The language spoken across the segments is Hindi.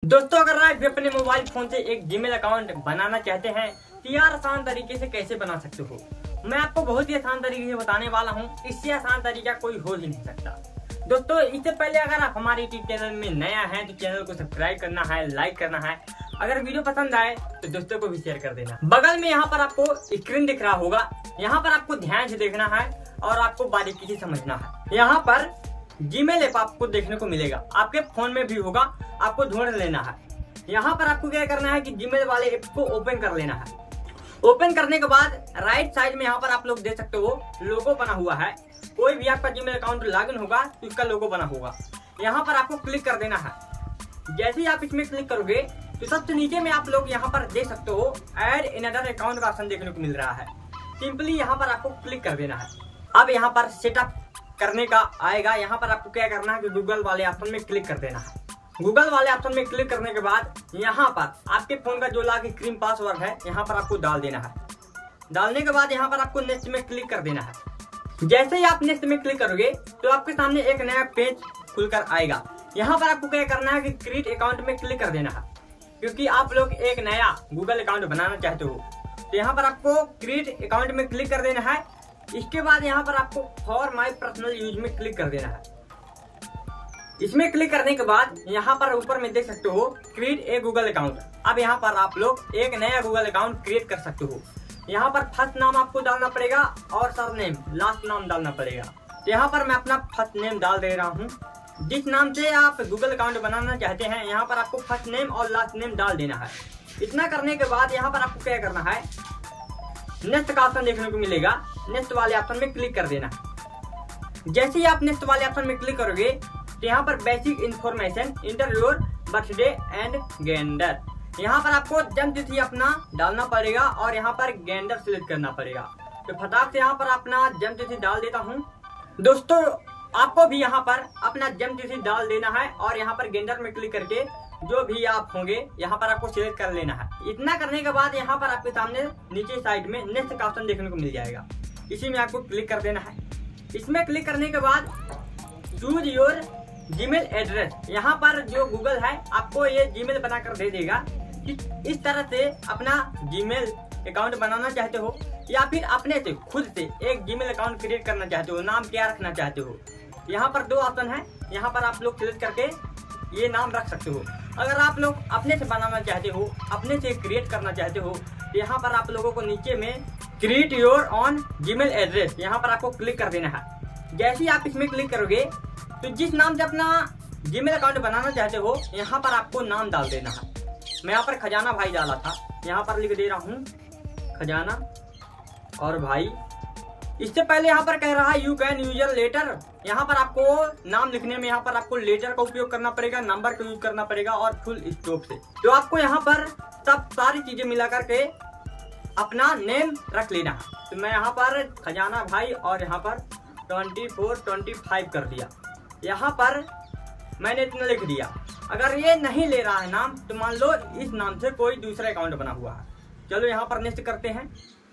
दोस्तों अगर आप भी अपने मोबाइल फोन से एक जीमेल अकाउंट बनाना चाहते हैं तो यार आसान तरीके से कैसे बना सकते हो, मैं आपको बहुत ही आसान तरीके से बताने वाला हूं। इससे आसान तरीका कोई हो ही नहीं सकता। दोस्तों इससे पहले अगर आप हमारे यूट्यूब चैनल में नया हैं तो चैनल को सब्सक्राइब करना है, लाइक करना है। अगर वीडियो पसंद आए तो दोस्तों को भी शेयर कर देना। बगल में यहाँ पर आपको स्क्रीन दिख रहा होगा, यहाँ पर आपको ध्यान से देखना है और आपको बारीकी से समझना है। यहाँ पर जीमेल ऐप आपको देखने को मिलेगा, आपके फोन में भी होगा, आपको ढूंढ लेना है। यहाँ पर आपको क्या करना है कि जीमेल वाले ऐप को ओपन कर लेना है। ओपन करने के बाद राइट साइड में यहाँ पर आप लोग देख सकते हो लोगो बना हुआ है। कोई भी आपका जीमेल अकाउंट लॉगिन होगा तो इसका लोगो बना होगा, यहाँ पर आपको क्लिक कर देना है। जैसे ही आप इसमें क्लिक करोगे तो सबसे नीचे में आप लोग यहाँ पर देख सकते हो ऐड अनदर अकाउंट का ऑप्शन देखने को मिल रहा है। सिंपली यहाँ पर आपको क्लिक कर देना है। अब यहाँ पर सेटअप करने का आएगा, यहाँ पर आपको क्या करना है कि गूगल वाले ऑप्शन में क्लिक कर देना है। गूगल वाले ऑप्शन में क्लिक करने के बाद यहाँ पर आपके फोन का जो लॉक स्क्रीन पासवर्ड है यहाँ पर आपको डाल देना है। डालने के बाद यहाँ पर आपको नेक्स्ट में क्लिक कर देना है। जैसे ही आप नेक्स्ट में क्लिक करोगे तो आपके सामने एक नया पेज खुलकर आएगा। यहाँ पर आपको क्या करना है कि क्रिएट अकाउंट में क्लिक कर देना है, क्योंकि आप लोग एक नया गूगल अकाउंट बनाना चाहते हो। तो यहाँ पर आपको क्रिएट अकाउंट में क्लिक कर देना है। इसके बाद यहाँ पर आपको फॉर माई पर्सनल यूज में क्लिक कर देना है। इसमें क्लिक करने के बाद यहाँ पर ऊपर में देख सकते हो क्रिएट ए गूगल अकाउंट। अब यहाँ पर आप लोग एक नया गूगल अकाउंट क्रिएट कर सकते हो। यहाँ पर फर्स्ट नाम आपको डालना पड़ेगा और सरनेम लास्ट नाम डालना पड़ेगा। तो यहाँ पर मैं अपना फर्स्ट नेम डाल दे रहा हूँ। जिस नाम से आप गूगल अकाउंट बनाना चाहते हैं यहाँ पर आपको फर्स्ट नेम और लास्ट नेम डाल देना है। इतना करने के बाद यहाँ पर आपको क्या करना है, नेक्स्ट का ऑप्शन देखने को मिलेगा, नेक्स्ट वाले ऑप्शन में क्लिक कर देना है। जैसे ही आप नेक्स्ट वाले ऑप्शन में क्लिक करोगे तो यहाँ पर basic information enter your birthday and gender, यहाँ पर आपको जन्म तिथि अपना डालना पड़ेगा और यहाँ पर जेंडर सिलेक्ट करना पड़ेगा। तो फटाक से यहाँ पर अपना जन्म तिथि डाल देता हूँ। दोस्तों आपको भी यहाँ पर अपना जन्म तिथि डाल देना है और यहाँ पर जेंडर में क्लिक करके जो भी आप होंगे यहाँ पर आपको सिलेक्ट कर लेना है। इतना करने के बाद यहाँ पर आपके सामने नीचे साइड में नेक्स्ट का ऑप्शन देखने को मिल जाएगा, इसी में आपको क्लिक कर देना है। इसमें क्लिक करने के बाद चूज योर जीमेल एड्रेस, यहाँ पर जो गूगल है आपको ये जीमेल बनाकर दे देगा कि इस तरह से अपना जीमेल अकाउंट बनाना चाहते हो या फिर अपने से खुद से एक जीमेल अकाउंट क्रिएट करना चाहते हो, नाम क्या रखना चाहते हो। यहाँ पर दो ऑप्शन है, यहाँ पर आप लोग सिलेक्ट करके ये नाम रख सकते हो। अगर आप लोग अपने से बनाना चाहते हो, अपने से क्रिएट करना चाहते हो तो यहाँ पर आप लोगों को नीचे में create your own Gmail address यहाँ पर आपको क्लिक कर देना है। जैसे ही आप इसमें क्लिक करोगे तो जिस नाम से अपना जीमेल अकाउंट बनाना चाहते हो यहाँ पर आपको नाम डाल देना है। मैं यहाँ पर खजाना भाई डाला था, यहाँ पर लिख दे रहा हूँ खजाना और भाई। इससे पहले यहाँ पर कह रहा है यू कैन यूजर लेटर, यहाँ पर आपको नाम लिखने में यहाँ पर आपको लेटर का उपयोग करना पड़ेगा, नंबर का यूज करना पड़ेगा और फुल स्टॉप से। तो आपको यहाँ पर सब सारी चीजें मिला करके अपना नेम रख लेना है। तो मैं यहाँ पर खजाना भाई और यहाँ पर 24-25 कर दिया। यहाँ पर मैंने इतना लिख दिया। अगर ये नहीं ले रहा है नाम तो मान लो इस नाम से कोई दूसरा अकाउंट बना हुआ है। चलो यहाँ पर नेक्स्ट करते हैं।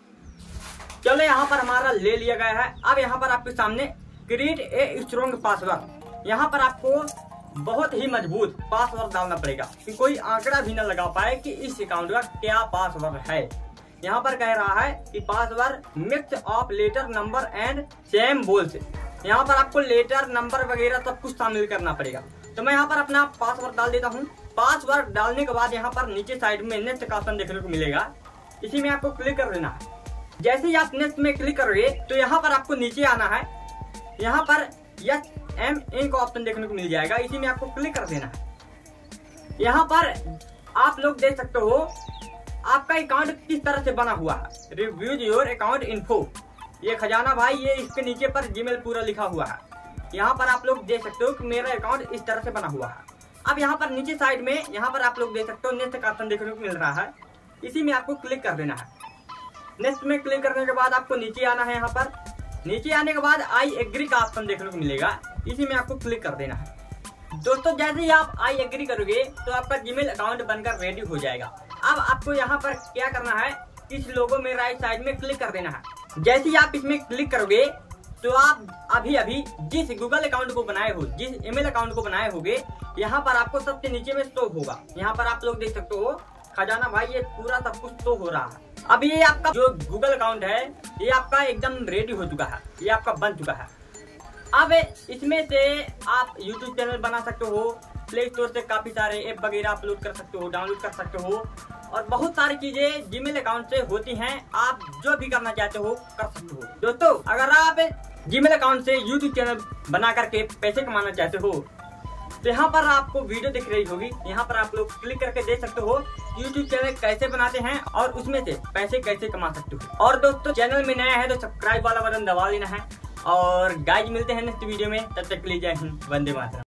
चलो यहाँ पर हमारा ले लिया गया है। अब यहाँ पर आपके सामने क्रिएट ए स्ट्रॉन्ग पासवर्ड, यहाँ पर आपको बहुत ही मजबूत पासवर्ड डालना पड़ेगा कि कोई आंकड़ा भी न लगा पाए कि इस अकाउंट का क्या पासवर्ड है। यहाँ पर कह रहा है कि password mix of letter number and symbols, यहाँ पर आपको लेटर नंबर वगैरह सब कुछ शामिल करना पड़ेगा। तो मैं यहाँ पर अपना पासवर्ड डाल देता हूँ। पासवर्ड डालने के बाद यहाँ पर नीचे साइड में नेक्स्ट का ऑप्शन देखने को मिलेगा, इसी में आपको क्लिक कर देना है। जैसे ही आप नेक्स्ट में क्लिक करोगे तो यहाँ पर आपको नीचे आना है। यहाँ पर SMN का ऑप्शन देखने को मिल जाएगा, इसी में आपको क्लिक कर देना है। यहाँ पर आप लोग देख सकते हो आपका अकाउंट किस तरह से बना हुआ है। रिव्यूज योर अकाउंट इन्फो, ये खजाना भाई, ये इसके नीचे पर जीमेल पूरा लिखा हुआ है। यहाँ पर आप लोग देख सकते हो कि मेरा अकाउंट इस तरह से बना हुआ है। अब यहाँ पर नीचे साइड में यहाँ पर आप लोग देख सकते हो नेक्स्ट का ऑप्शन देखने को मिल रहा है, इसी में आपको क्लिक कर देना है। नेक्स्ट में क्लिक करने के बाद आपको नीचे आना है। यहाँ पर नीचे आने के बाद आई एग्री का ऑप्शन देखने को मिलेगा, इसी में आपको क्लिक कर देना है। दोस्तों जैसे ही आप आई एग्री करोगे तो आपका जीमेल अकाउंट बनकर रेडी हो जाएगा। अब आपको यहाँ पर क्या करना है, इस लोगो में राइट साइड में क्लिक कर देना है। जैसे ही आप इसमें क्लिक करोगे तो आप अभी जिस गूगल अकाउंट को बनाए हो, जिस ईमेल अकाउंट को बनाए होगे यहाँ पर आपको सबसे नीचे में शो होगा। यहाँ पर आप लोग देख सकते हो खजाना भाई, ये पूरा सब कुछ शो हो रहा है। अब ये आपका जो गूगल अकाउंट है ये आपका एकदम रेडी हो चुका है, ये आपका बन चुका है। अब इसमें से आप यूट्यूब चैनल बना सकते हो, प्ले स्टोर से काफी सारे ऐप वगैरह अपलोड कर सकते हो, डाउनलोड कर सकते हो, और बहुत सारी चीजें जीमेल अकाउंट से होती हैं। आप जो भी करना चाहते हो कर सकते हो। दोस्तों, अगर आप जीमेल अकाउंट से यूट्यूब चैनल बना करके पैसे कमाना चाहते हो तो यहाँ पर आपको वीडियो दिख रही होगी, यहाँ पर आप लोग क्लिक करके देख सकते हो यूट्यूब चैनल कैसे बनाते हैं और उसमें से पैसे कैसे कमा सकते हो। और दोस्तों, चैनल में नया है तो सब्सक्राइब वाला बटन दबा लेना है। और गाइस, मिलते हैं नेक्स्ट वीडियो में, तब तक के लिए जय हिंद, वंदे मातरम।